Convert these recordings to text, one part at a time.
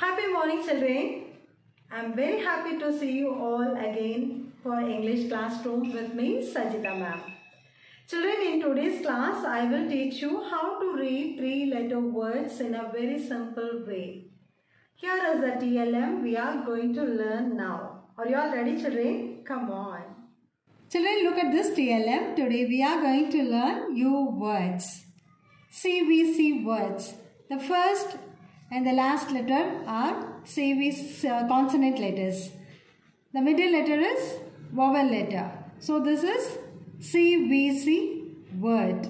Happy morning, children. I am very happy to see you all again for English classroom with me, Sajita ma'am. Children, in today's class, I will teach you how to read three-letter words in a very simple way. Here is the TLM we are going to learn now. Are you all ready, children? Come on. Children, look at this TLM. Today we are going to learn U words. CVC words. The first and the last letter are CVC consonant letters. The middle letter is vowel letter. So this is CVC word.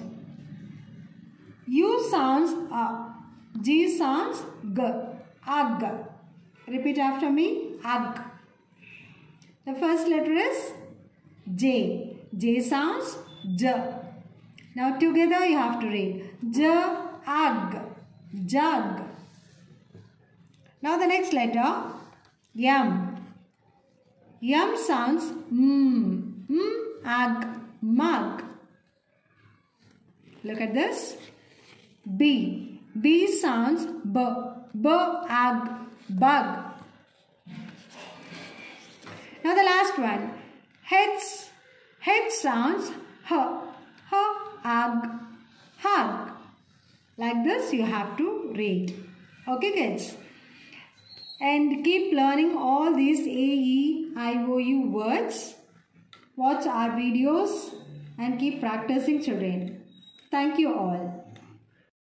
U sounds A. G sounds G. Ag. Repeat after me. Ag. The first letter is J. J sounds J. Now together you have to read J-ag. Jug. Now the next letter M. M sounds M. M-ag. Mug. Look at this. B. B sounds B. B-ag. Bug. Now the last one. H. H sounds H. H-ag. Hug. Like this you have to read. Okay kids? And keep learning all these A-E-I-O-U words. Watch our videos and keep practicing, children. Thank you all.